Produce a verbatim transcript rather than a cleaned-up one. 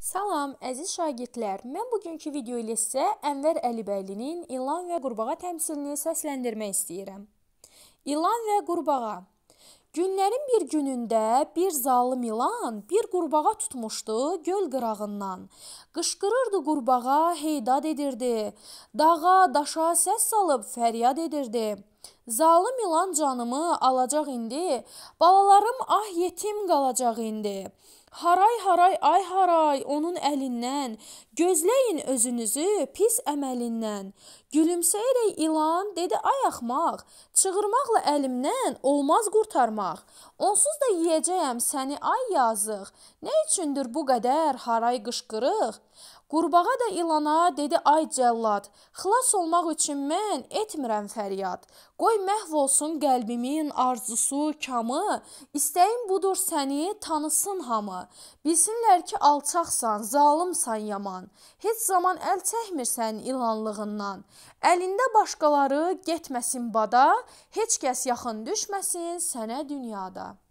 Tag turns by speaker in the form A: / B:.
A: Salam, əziz şagirdlər. Mən bugünkü video ilə sizə Ənvər Əlibəylinin İlan və Qurbağa təmsilini səsləndirmək istəyirəm. İlan və Qurbağa. Günlərin bir günündə bir zalım ilan bir qurbağa tutmuşdu göl qırağından. Qışqırırdı qurbağa, heydad edirdi. Dağa, daşa səs salıb fəryad edirdi. Zalım ilan canımı alacaq indi, balalarım ah yetim qalacaq indi. Haray haray ay haray onun əlindən, gözləyin özünüzü pis əməlindən. Gülümsəyərək ilan dedi ay axmaq, çığırmaqla əlimdən olmaz qurtarmaq. Onsuz da yeyəcəyəm səni ay yazıq, nə üçündür bu qədər haray qışqırıq? Qurbağa da ilana dedi ay cəllad, xilas olmaq üçün mən etmirəm fəryad. Qoy məhv olsun qəlbimin arzusu, kamı, istəyim budur səni tanısın hamı. Bilsinlər ki alçaqsan, zalımsan yaman, heç zaman əl çəkmirsən ilanlığından. Əlində başqaları getməsin bada, heç kəs yaxın düşməsin sənə dünyada.